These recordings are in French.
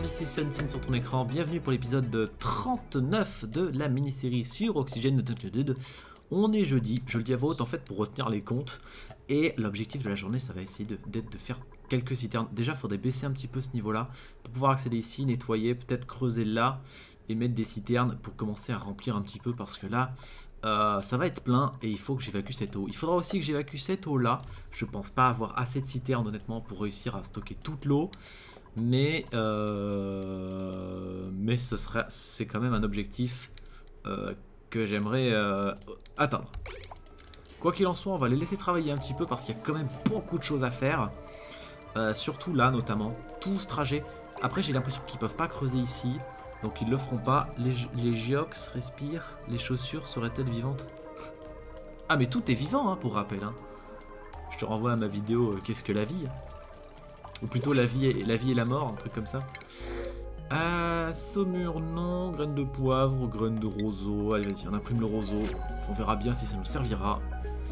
ici Sunsin sur ton écran, bienvenue pour l'épisode 39 de la mini-série sur Oxygène. On est jeudi, je le dis à voix haute en fait pour retenir les comptes, et l'objectif de la journée ça va essayer d'être de faire quelques citernes. Déjà il faudrait baisser un petit peu ce niveau là, pour pouvoir accéder ici, nettoyer, peut-être creuser là, et mettre des citernes pour commencer à remplir un petit peu, parce que là ça va être plein et il faut que j'évacue cette eau. Il faudra aussi que j'évacue cette eau là, je pense pas avoir assez de citernes honnêtement pour réussir à stocker toute l'eau. Mais c'est quand même un objectif que j'aimerais atteindre. Quoi qu'il en soit, on va les laisser travailler un petit peu parce qu'il y a quand même beaucoup de choses à faire. Surtout là, notamment, tout ce trajet. Après, j'ai l'impression qu'ils peuvent pas creuser ici, donc ils le feront pas. Les géox respirent, les chaussures seraient-elles vivantes? Ah, mais tout est vivant, hein, pour rappel. Hein. Je te renvoie à ma vidéo Qu'est-ce que la vie? Ou plutôt la vie et la mort, un truc comme ça. Saumure, non. Graines de poivre, graines de roseau. Allez, vas-y, on imprime le roseau. On verra bien si ça nous servira.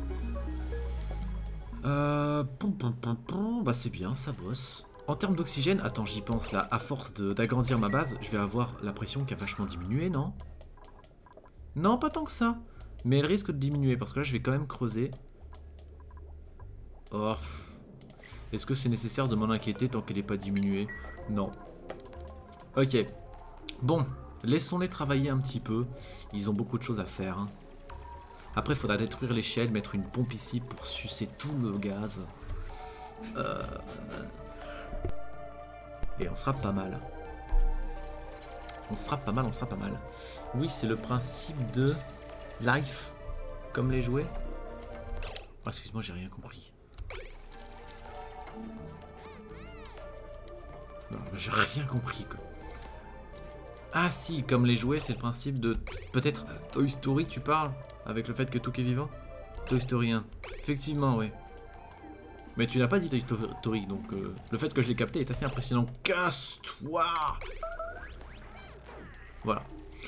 Bah c'est bien, ça bosse. En termes d'oxygène, attends, j'y pense là. À force d'agrandir ma base, je vais avoir la pression qui a vachement diminué, non? Non, pas tant que ça. Mais elle risque de diminuer parce que là, je vais quand même creuser. Oh. Est-ce que c'est nécessaire de m'en inquiéter tant qu'elle n'est pas diminuée? Non. Ok. Bon, laissons-les travailler un petit peu. Ils ont beaucoup de choses à faire. Hein. Après, il faudra détruire l'échelle, mettre une pompe ici pour sucer tout le gaz. Et on sera pas mal. On sera pas mal, on sera pas mal. Oui, c'est le principe de life, comme les jouets. Oh, excuse-moi, j'ai rien compris. Non, j'ai rien compris quoi. Ah si, comme les jouets, c'est le principe de... Peut-être Toy Story, tu parles? Avec le fait que tout est vivant? Toy Story 1. Effectivement, oui. Mais tu n'as pas dit Toy Story, donc le fait que je l'ai capté est assez impressionnant. Casse-toi! Voilà.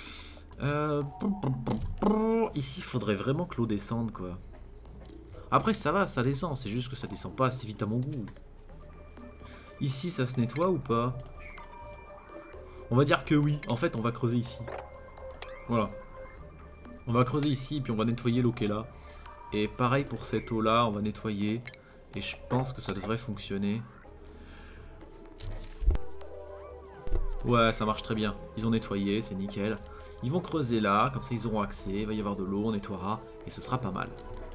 Ici, il faudrait vraiment que l'eau descende, quoi. Après, ça va, ça descend. C'est juste que ça descend pas assez vite à mon goût. Ici, ça se nettoie ou pas? On va dire que oui. En fait, on va creuser ici. Voilà. On va creuser ici, et puis on va nettoyer l'eau qui est là. Et pareil pour cette eau-là, on va nettoyer. Et je pense que ça devrait fonctionner. Ouais, ça marche très bien. Ils ont nettoyé, c'est nickel. Ils vont creuser là, comme ça ils auront accès. Il va y avoir de l'eau, on nettoiera, et ce sera pas mal.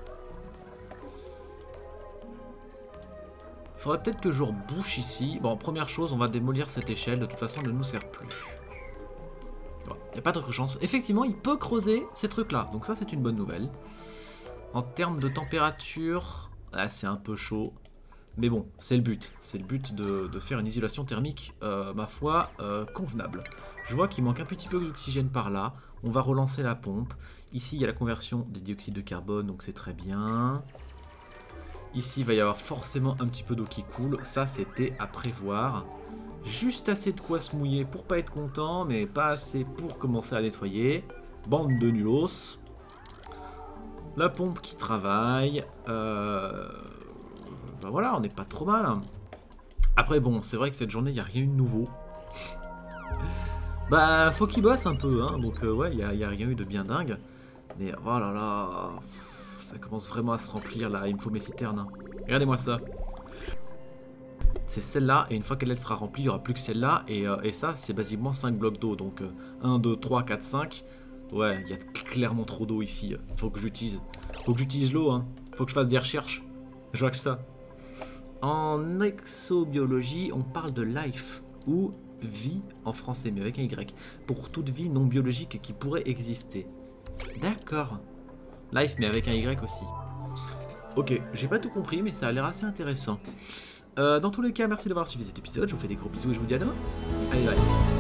Faudrait peut-être que je rebouche ici. Bon, première chose, on va démolir cette échelle. De toute façon, elle ne nous sert plus. Il n'y a pas d'autre chance. Effectivement, il peut creuser ces trucs-là. Donc ça, c'est une bonne nouvelle. En termes de température, là, c'est un peu chaud. Mais bon, c'est le but. C'est le but de faire une isolation thermique, ma foi, convenable. Je vois qu'il manque un petit peu d'oxygène par là. On va relancer la pompe. Ici, il y a la conversion des dioxydes de carbone, donc c'est très bien. Ici, il va y avoir forcément un petit peu d'eau qui coule. Ça, c'était à prévoir. Juste assez de quoi se mouiller pour pas être content, mais pas assez pour commencer à nettoyer. Bande de nulos. La pompe qui travaille. Bah voilà, on n'est pas trop mal. Après, bon, c'est vrai que cette journée, il n'y a rien eu de nouveau. Bah, faut qu'il bosse un peu, hein. Donc, ouais, il n'y a rien eu de bien dingue. Mais, oh là là... Ça commence vraiment à se remplir là, il me faut mes citernes. Hein. Regardez-moi ça. C'est celle-là, et une fois qu'elle sera remplie, il n'y aura plus que celle-là. Et ça, c'est basiquement 5 blocs d'eau. Donc 1, 2, 3, 4, 5. Ouais, il y a clairement trop d'eau ici. Faut que j'utilise. Faut que j'utilise l'eau, hein. Faut que je fasse des recherches. Je vois que ça. En exobiologie, on parle de life, ou vie en français, mais avec un Y. Pour toute vie non biologique qui pourrait exister. D'accord. Life, mais avec un Y aussi. Ok, j'ai pas tout compris, mais ça a l'air assez intéressant. Dans tous les cas, merci d'avoir suivi cet épisode. Je vous fais des gros bisous et je vous dis à demain. Allez, bye.